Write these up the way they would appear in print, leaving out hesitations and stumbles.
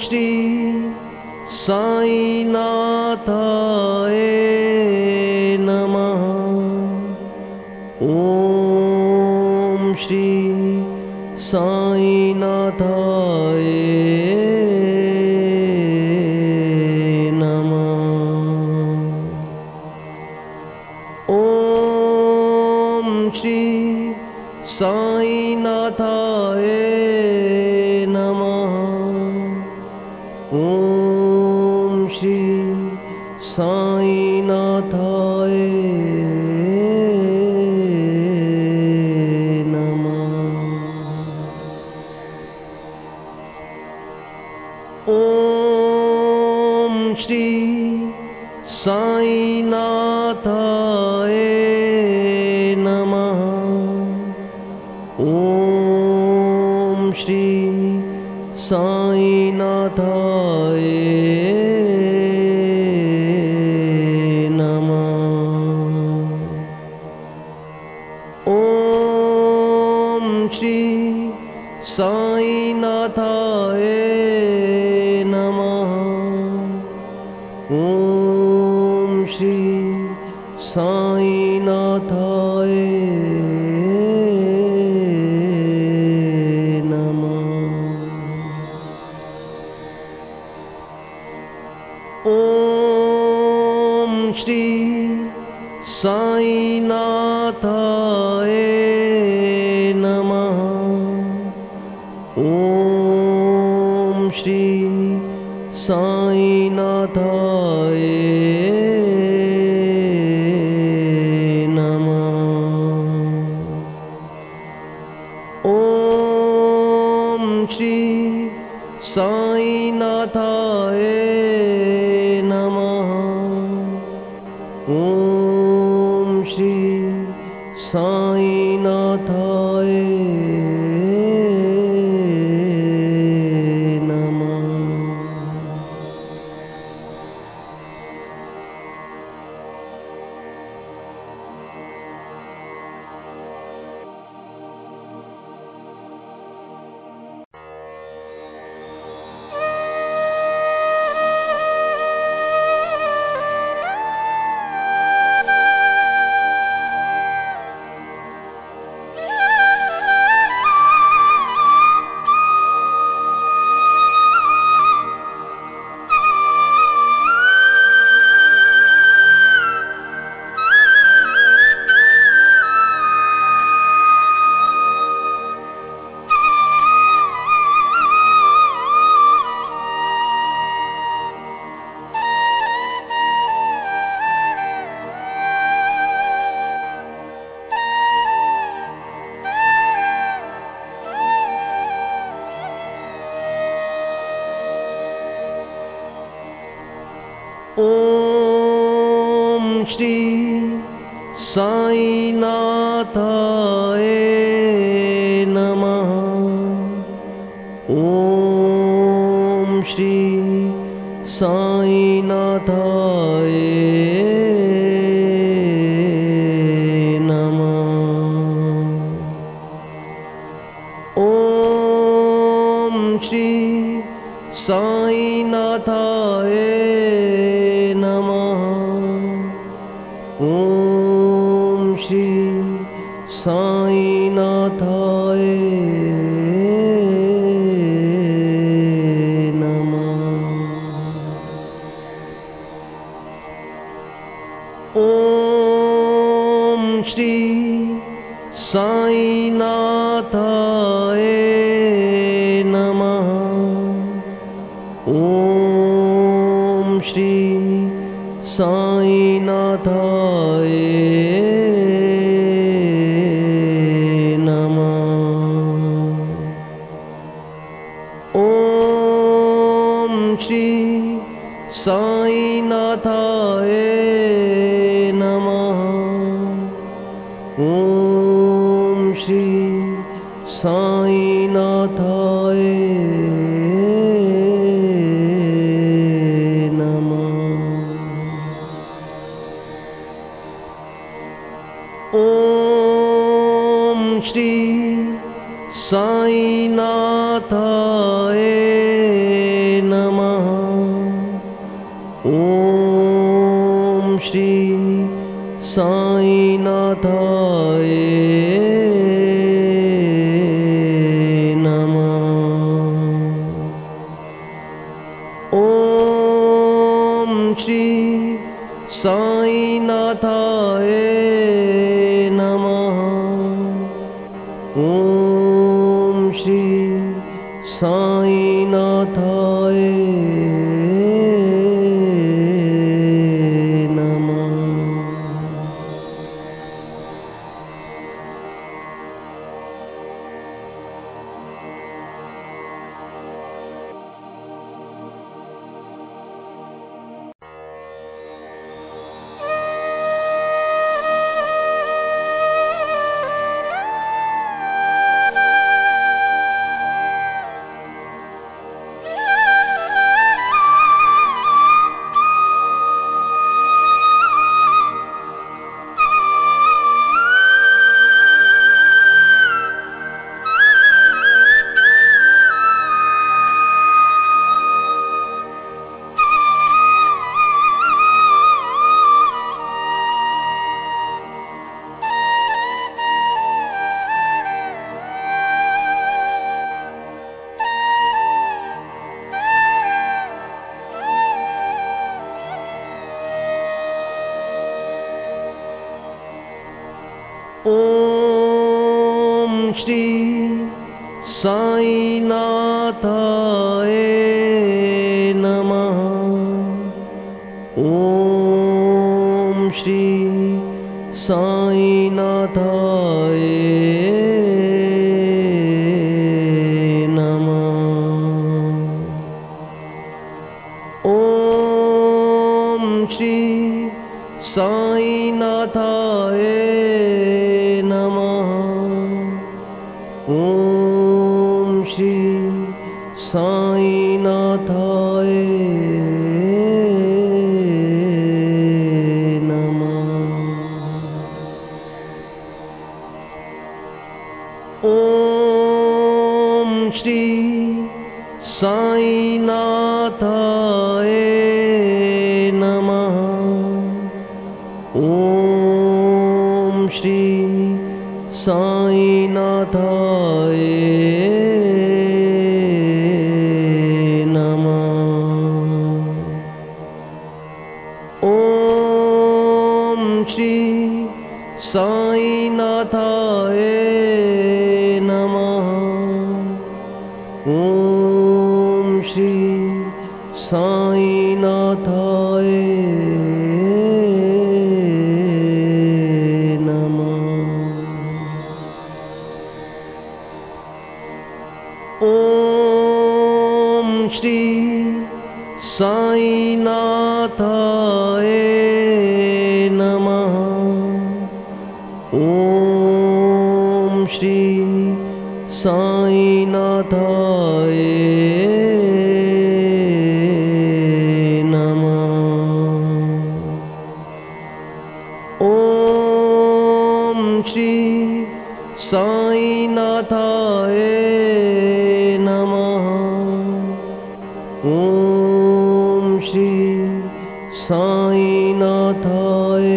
श्री साईनाथाय नमः। ओम श्री साईनाथाय नमः। ओम श्री साईनाथाय नमः। ओम श्री साईनाथाय नमः। ओम श्री साईनाथाय नमः। ओम श्री साईनाथाय नमः। ओम श्री साईनाथाय नमः। ओम श्री साईनाथाय ओम श्री साईनाथाय नमः। ओम श्री साईनाथाय नमः। ओम श्री साईनाथाय नमः। ओम श्री साईनाथाय ओम श्री साईनाथाय नमः। ओम श्री साईनाथाय नमः। ओम श्री साईनाथाय नमः। ओम श्री साईनाथाय नमः। ओम श्री साईनाथाय नमः। ओम श्री साईनाथाय नमः। ओम श्री साईनाथाय नमः। ओम श्री साईनाथाय ओम श्री साईनाथाय नमः। ॐ श्री साईनाथाय नमः। ॐ श्री साईनाथाय नमः। ॐ श्री साईनाथाय नमः। ॐ श्री साईनाथाय नमः। ॐ श्री साईनाथाय नमः। ॐ श्री साईनाथाय नमः। ॐ श्री साईनाथाय नमः। ॐ श्री साईनाथाय नमः। ॐ श्री साईनाथाय नमः। ॐ श्री साईनाथाय नमः। ॐ श्री साईनाथाय ॐ श्री साईनाथाय नमः। ॐ श्री साईनाथाय नमः। ॐ श्री साईनाथाय नमः। ॐ श्री साईनाथाय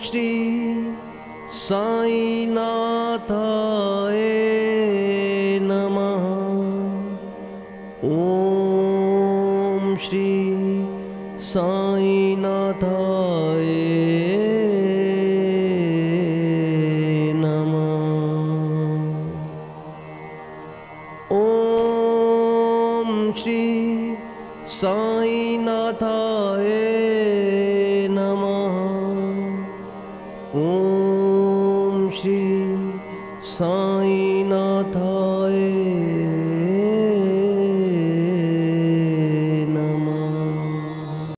श्री साईनाथाय नमः। ओम श्री साईनाथाय नमः। ओम श्री साईनाथाय नमः। ओम श्री साईनाथाय